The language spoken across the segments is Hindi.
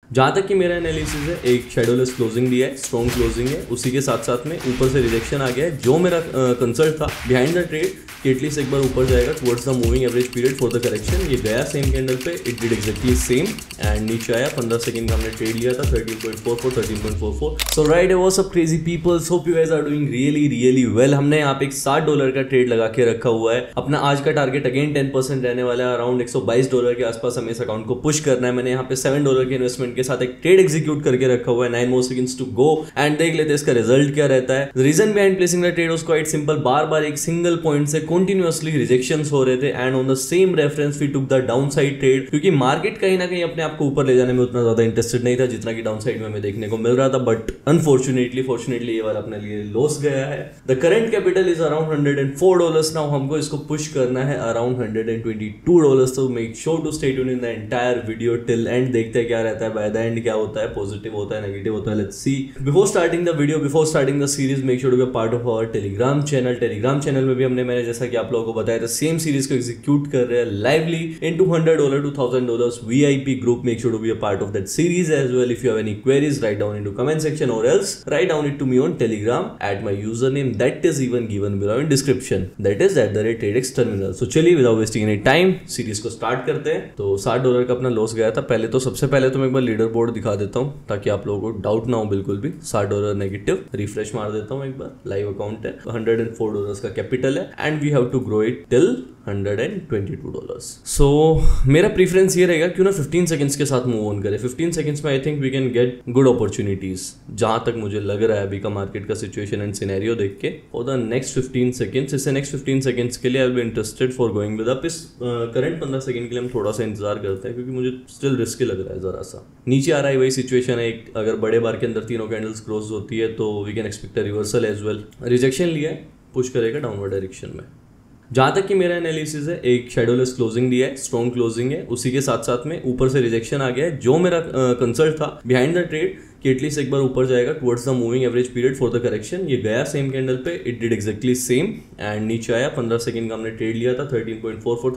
जहां तक कि मेरा एनालिसिस है, एक शेडोलेस क्लोजिंग दिया है, स्ट्रॉन्ग क्लोजिंग है, उसी के साथ साथ में ऊपर से रिजेक्शन आ गया है। जो मेरा कंसर्न था बिहाइंड द ट्रेड कि एटलीस्ट एक बार ऊपर जाएगा towards the moving average period for the correction. ये गया सेम कैंडल पे, it did exactly same and नीचे आया। 15 सेकंड का हमने ट्रेड लिया था 13.44 13.44। So right, what's up crazy peoples, hope you guys are doing really well. हमने यहाँ पे एक $60 का ट्रेड लगा के रखा हुआ है। अपना आज का टारगेट अगेन 10% रहने वाला है, अराउंड $122 के आसपास हमें इस अकाउंट को पुश करना है। मैंने यहाँ पे $7 के इन्वेस्टमेंट के साथ एक ट्रेड एग्जीक्यूट करके रखा हुआ है। 9 more seconds to go and देख लेते हैं इसका रिजल्ट क्या रहता है। Reason behind placing the trade was quite simple. बार बार एक सिंगल पॉइंट से कंटिन्यूअसली रिजेक्शंस हो रहे थे and on the same reference we took the down side trade, क्योंकि मार्केट कहीं ना कहीं अपने आप को ऊपर ले जाने में उतना ज्यादा इंटरेस्टेड नहीं था जितना कि डाउन साइड में हमें देखने को मिल रहा था। बट अनफॉर्चुनेटली ये वाला अपने लिए लॉस गया है। The current capital is around $104 now. हमको इसको पुश करना है अराउंड $122। तो make sure to stay tuned in the entire video till end. देखते हैं क्या रहता है बाय द एंड, क्या होता है, पॉजिटिव होता है, नेगेटिव होता है, let's see. Before starting the video, before starting the series, make sure to be part of our Telegram channel. Telegram channel में भी मैंने जैसा कि आप लोगों को बताया था, सेम सीरीज को एग्जीक्यूट कर रहे हैं lively in $200 to $1000 VIP group. Make sure to be a part of that series as well. If you have any queries, write down into comment section और else write down it to me on Telegram at my user name that is even given below in description, that is @TradeXTerminal। So चलिए without wasting any time series को स्टार्ट करते हैं। तो $60 का अपना लॉस गया था। सबसे पहले तो मैं एक बार लीडर बोर्ड दिखा देता हूँ ताकि आप लोगों को डाउट ना हो बिल्कुल भी। $60 नेगेटिव। रिफ्रेश मार देता हूँ एक बार, लाइव अकाउंट है। $104 का कैपिटल है and we have to grow it till $122। So मेरा प्रीफरेंस ये रहेगा क्यों ना 15 सेकंड्स के साथ मूव ऑन करें। 15 सेकंड्स में I think we can get good opportunities, जहां तक मुझे लग रहा है अभी का मार्केट का सिचुएशन एंड सिनेरियो देख के। और द नेक्स्ट 15 सेकंड्स, इससे नेक्स्ट 15 सेकंड्स के लिए I will be interested for going with up. इस करंट 15 सेकंड के लिए हम थोड़ा सा इंतजार करते हैं क्योंकि मुझे स्टिल रिस्की लग रहा है जरा सा। नीचे आ रहा है वही सिचुएशन है, अगर बड़े बार के अंदर तीनों कैंडल्स क्लोज होती है तो we can expect a reversal as well. Rejection लिया है, पुश करेगा डाउनवर्ड डायरेक्शन में। जहां तक कि मेरा एनालिसिस है, एक शेडोलेस क्लोजिंग दिया है, स्ट्रॉन्ग क्लोजिंग है, उसी के साथ साथ में ऊपर से रिजेक्शन आ गया है। जो मेरा कंसर्न था बिहाइंड द ट्रेड कि एटलीस्ट एक बार ऊपर जाएगा towards the moving average period for the correction. ये गया सेम कैंडल पे, it did exactly same and नीचे आया। 15 सेकंड का हमने ट्रेड लिया था 13.44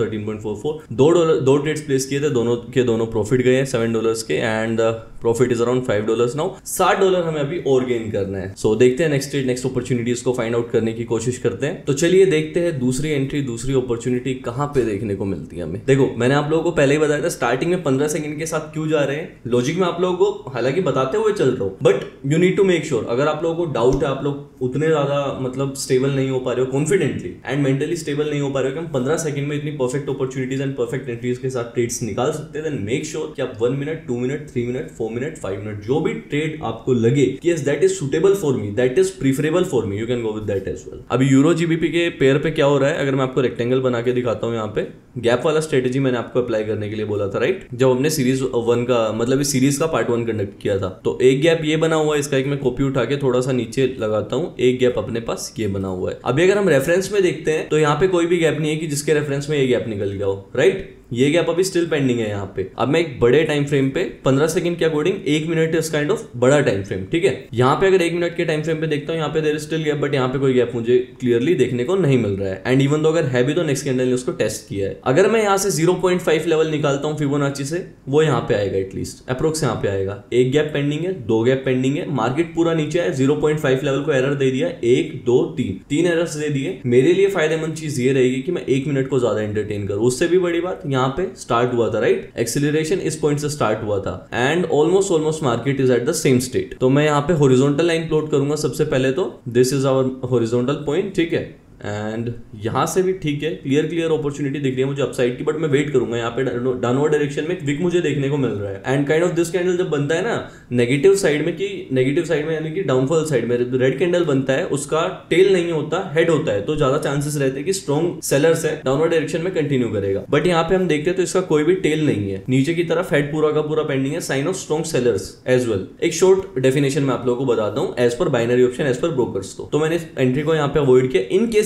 13.44। दो ट्रेड्स प्लेस किए थे, दोनों के दोनों प्रॉफिट गए हैं $7 के and profit is around $5 now. $60 हमें अभी और गेन करना है। सो देखते हैं नेक्स्ट ट्रेड, नेक्स्ट अपॉर्चुनिटीज को फाइंड आउट करने की कोशिश करते हैं। तो चलिए देखते हैं दूसरी एंट्री, दूसरी अपॉर्चुनिटी कहां पे देखने को मिलती है हमें। देखो मैंने आप लोगों को पहले ही बताया था स्टार्टिंग में 15 सेकंड के साथ क्यों जा रहे हैं। लॉजिक में आप लोगों को हालांकि बताते हुए चल रहा हूं, but you need to make sure. अगर आप लोगों को डाउट है, आप लोग उतने ज्यादा मतलब स्टेबल नहीं हो पा रहे हो कॉन्फिडेंटली एंड मेंटली स्टेबल नहीं हो पा रहे हो कि हम 15 सेकंड में इतनी perfect opportunities and perfect entries के साथ ट्रेड्स निकाल सकते हैं, देन मेक श्योर कि आप 1 minute 2 minute 3 minute 4 minute 5 minute जो भी ट्रेड आपको लगे कि yes that is suitable for me, that is preferable for me, you can go with that as well. अभी यूरो जीबीपी के पेयर पे क्या हो रहा है, अगर मैं आपको रेक्टेंगल बना के दिखाता हूँ, यहाँ पे गैप वाला स्ट्रेटेजी मैंने आपको अप्लाई करने के लिए बोला था राइट, जब हमने सीरीज 1 का मतलब इस सीरीज का पार्ट 1 कंडक्ट किया था। तो एक गैप ये बना हुआ है, इसका एक मैं कॉपी उठा के थोड़ा सा नीचे लगाता हूँ। एक गैप अपने पास ये बना हुआ है। अभी अगर हम रेफरेंस में देखते हैं तो यहाँ पे कोई भी गैप नहीं है कि जिसके रेफरेंस में ये गैप निकल गया हो राइट। ये गैप अभी स्टिल पेंडिंग है यहाँ पे। अब मैं एक बड़े टाइम फ्रेम पे 15 सेकंड के according 1 minute is kind of बड़ा टाइम फ्रेम, ठीक है। यहाँ पे अगर 1 मिनट के टाइम फ्रेम पे देखता हूँ, यहाँ पे there is still gap, but यहाँ पे कोई गैप मुझे क्लियरली देखने को नहीं मिल रहा है। एंड इवन दो अगर है भी तो नेक्स्ट कैंडल ने उसको टेस्ट किया है। अगर मैं यहाँ से 0.5 लेवल निकालता हूँ फिबोनाची से, वो यहाँ पे आएगा एटलीस्ट अप्रोक्स यहाँ पे आएगा। एक गैप पेंडिंग है, 2 गैप पेंडिंग है, मार्केट पूरा नीचे है, 0.5 लेवल को एरर दे दिया, 1 2 3 एरर्स दे दिए। मेरे लिए फायदेमंद चीज ये रहेगी कि मैं 1 मिनट को ज्यादा एंटरटेन करूँ। उससे भी बड़ी बात यहाँ पे स्टार्ट हुआ था राइट, एक्सेलरेशन इस पॉइंट से स्टार्ट हुआ था and almost market is at the same state. तो मैं यहाँ पे हॉरिजॉन्टल लाइन प्लॉट करूंगा सबसे पहले। तो this is our horizontal point, ठीक है। एंड यहां से भी ठीक है, क्लियर अपॉर्चुनिटी दिख रही है मुझे अपसाइड की, बट मैं वेट करूंगा। यहाँ पे डाउनवर्ड डायरेक्शन में विक मुझे देखने को मिल रहा है and kind of this candle जब बनता है ना नेगेटिव साइड में, कि नेगेटिव साइड में यानी कि डाउनफॉल साइड में रेड कैंडल बनता है, उसका टेल नहीं होता, हेड होता है, तो ज्यादा चांसेस रहते हैं कि स्ट्रॉन्ग सेलर्स है डाउनवर्ड डायरेक्शन में कंटिन्यू करेगा। बट यहाँ पे हम देखते हैं तो इसका कोई भी टेल नहीं है, नीचे की तरफ हेड पूरा का पूरा पेंडिंग है, sign of strong sellers as well. एक शॉर्ट डेफिनेशन में आप लोगों को बताता हूँ as per binary option, as per brokers. तो मैंने एंट्री को यहाँ पे अवॉइड किया इन केस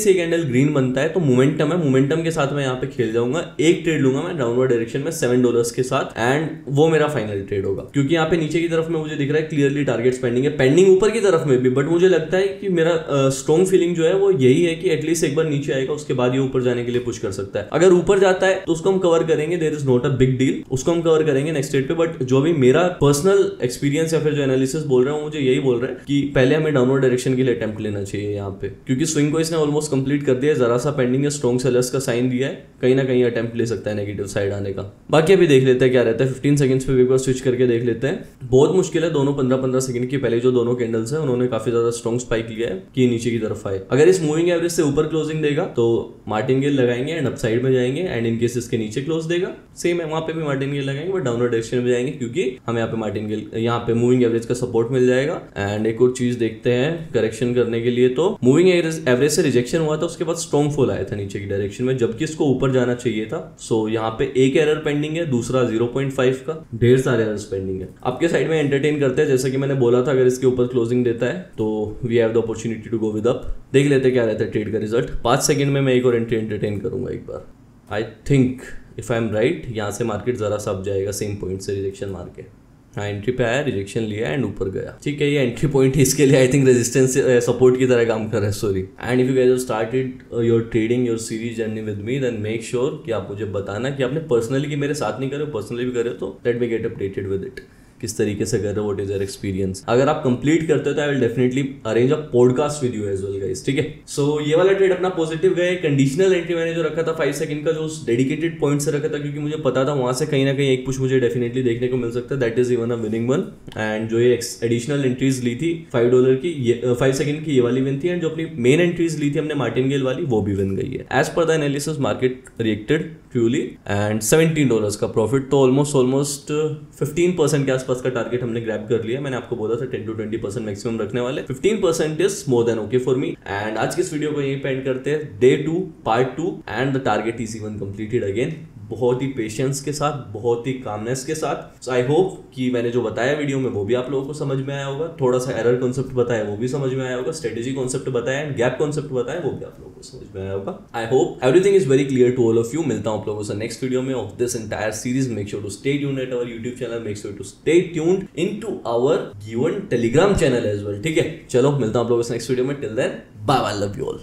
से ये कैंडल ग्रीन बनता है तो मोमेंटम है, मोमेंटम के साथ मैं यहाँ पे खेल जाऊंगा, एक ट्रेड लूंगा मैं डाउनवर्ड डायरेक्शन में $7 के साथ एंड वो मेरा फाइनल ट्रेड होगा। क्योंकि यहाँ पे नीचे की तरफ में मुझे दिख रहा है क्लियरली टारगेट्स पेंडिंग है, पेंडिंग ऊपर की तरफ में भी, बट मुझे लगता है कि मेरा स्ट्रॉन्ग फीलिंग जो है वो यही है कि एटलीस्ट एक बार नीचे आएगा उसके बाद ये ऊपर जाने के लिए पुश कर सकता है। अगर ऊपर जाता है तो उसको हम कवर करेंगे, there is not a big deal, उसको हम कवर करेंगे नेक्स्ट ट्रेड पे। बट जो भी मेरा पर्सनल एक्सपीरियंस या फिर जो एनालिसिस बोल रहा हूँ मुझे यही बोल रहा है कि पहले हमें डाउनवर्ड डायरेक्शन के लिए अटेम्प्ट लेना चाहिए यहाँ पे, क्योंकि स्विंग को इसने ऑलमोस्ट कंप्लीट कर दिया है, जरा सा पेंडिंग है, स्ट्रॉन्ग सेलर्स का साइन दिया है, कहीं ना कहीं अटेम्प्ट ले सकता है नेगेटिव साइड आने का। बाकी अभी देख लेते हैं क्या रहता है, 15 सेकंड्स पे एक बार स्विच करके देख लेते हैं। बहुत मुश्किल है, दोनों 15-15 सेकंड की पहले जो दोनों कैंडल्स है उन्होंने काफी ज्यादा स्ट्रॉन्ग स्पाइक लिया है कि नीचे की तरफ आए। अगर इस मूविंग एवरेज से ऊपर क्लोजिंग देगा तो मार्टिनगेल लगाएंगे एंड अपसाइड में जाएंगे, एंड इन केस इसके नीचे क्लोज देगा सेम है वहां पे भी मार्टिनगेल लगाएंगे, बट डाउनवर्ड डायरेक्शन में जाएंगे क्योंकि हमें यहाँ पे मार्टिनगेल यहाँ पे मूविंग एवरेज का सपोर्ट मिल जाएगा। एंड एक और चीज देखते हैं करेक्शन करने के लिए, तो मूविंग एवरेज से रिजेक्शन हुआ था, उसके बाद स्ट्रॉन्ग फॉल आया था नीचे की डायरेक्शन में, जबकि इसको ऊपर जाना चाहिए था। सो यहाँ पे एक एरर पेंडिंग है, दूसरा 0.5 का, ढेर सारे एरर्स पेंडिंग है। आपके साइड में एंटरटेन करते हैं, जैसा कि मैंने बोला था अगर इसके ऊपर क्लोजिंग देता है तो we have the opportunity to go with up. देख लेते हैं क्या रहता है ट्रेड का रिजल्ट। 5 सेकंड में मैं एक और एंट्री एंटरटेन करूंगा एक बार। I think if I am right, यहाँ से मार्केट जरा सा अब जाएगा सेम पॉइंट से रिजेक्शन मार के। हाँ, एंट्री पे आया, रिजेक्शन लिया एंड ऊपर गया। ठीक है, ये एंट्री पॉइंट है, इसके लिए आई थिंक रेजिस्टेंस सपोर्ट की तरह काम कर रहा है, sorry. And if you guys have started your trading your series journey with me, then make sure कि आप मुझे बताना कि आपने पर्सनली कि मेरे साथ नहीं करे, पर्सनली भी करे तो let me get updated with it, किस तरीके से कर रहे हो, व्हाट इज योर एक्सपीरियंस। अगर आप कंप्लीट करते हो तो I will definitely arrange a podcast with you as well guys, ठीक है। सो ये वाला ट्रेड अपना पॉजिटिव गए। कंडीशनल एंट्री मैंने जो रखा था 5 सेकंड का, जो उस डेडिकेटेड पॉइंट से रखा था क्योंकि मुझे पता था वहां से कहीं ना कहीं एक पुश मुझे डेफिनेटली देखने को मिल सकता है, that is even a winning one. And जो ये एडिशनल एंट्रीज ली थी $5 की, 5 सेकंड की, ये वाली विन थी, एंड जो अपनी मेन एंट्रीज ली थी हमने मार्टिनगेल वाली, वो भी विन गई है। As per the analysis market reacted truly and $17 का प्रॉफिट, तो ऑलमोस्ट 15% के आसपास का टारगेट हमने ग्रैब कर लिया। मैंने आपको बोला था 10 to 20% मैक्सिमम रखने वाले, 15% is more than okay for me. And आज की इस वीडियो को यहीं पे एंड करते हैं, day 2 part 2, and the target is even completed again, बहुत ही पेशेंस के साथ, बहुत ही कामनेस के साथ। सो आई होप कि मैंने जो बताया वीडियो में वो भी आप लोगों को समझ में आया होगा, थोड़ा सा एरर कॉन्सेप्ट बताया वो भी समझ में आया होगा, स्ट्रेटेजी कॉन्सेप्ट बताया एंड गैप कॉन्सेप्ट बताया वो भी आप लोगों को समझ में आया होगा। I hope everything is very clear to all of you. मिलता हूं आप लोगों से नेक्स्ट वीडियो में of this entire series. Make sure to stay tuned at our YouTube channel, make sure to stay tuned into our given Telegram channel as well, ठीक है। चलो मिलता हूं आप लोगों से नेक्स्ट वीडियो में, till then bye bye, love you all.